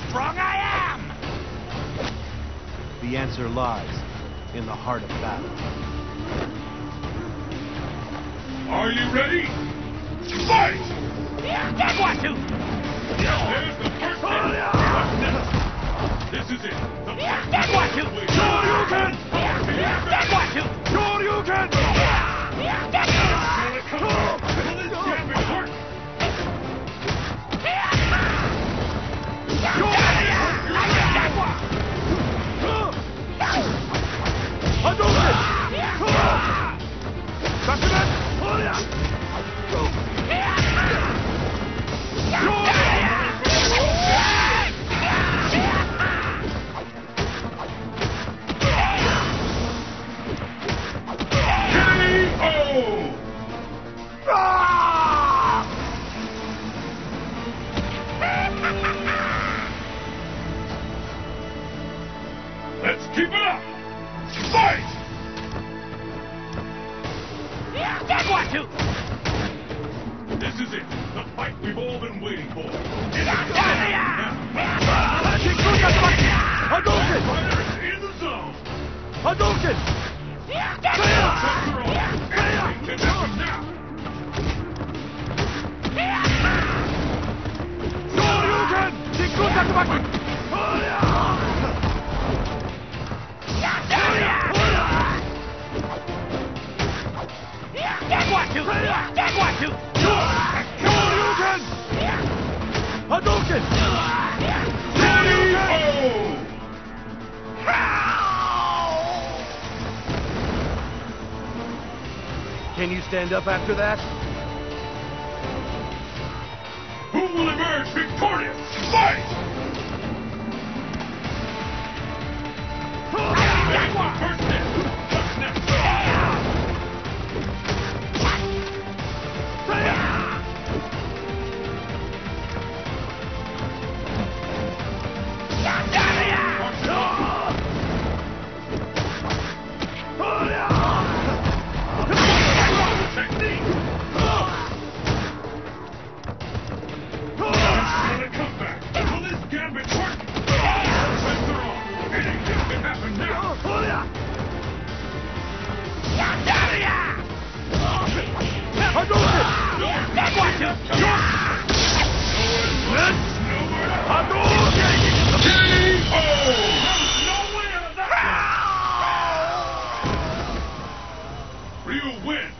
strong I am! The answer lies in the heart of battle. Are you ready? Fight! That one, too! There's the first hit. What's next? This is it. The first That one, too! Shoryuken! That one, too! Shoryuken! That Will this gambit work? Let's keep it up! Fight! That one, too! This is it. The fight we've all been waiting for. Hadouken! Fighter is in the zone. Hadouken! Pressure on. Anything can happen now. Shoryuken! Shikutakubaki! That one, too! That one, too! Shoryuken! Hadouken! Shoryuken! Can you stand up after that? Who will emerge victorious? Fight! There's the first hit. What's next? Technique! Gonna come back. Will this gambit work? Pressure on. Anything can happen now. Hadouken! That one, too! K.O. No winner of that one. Ryu wins.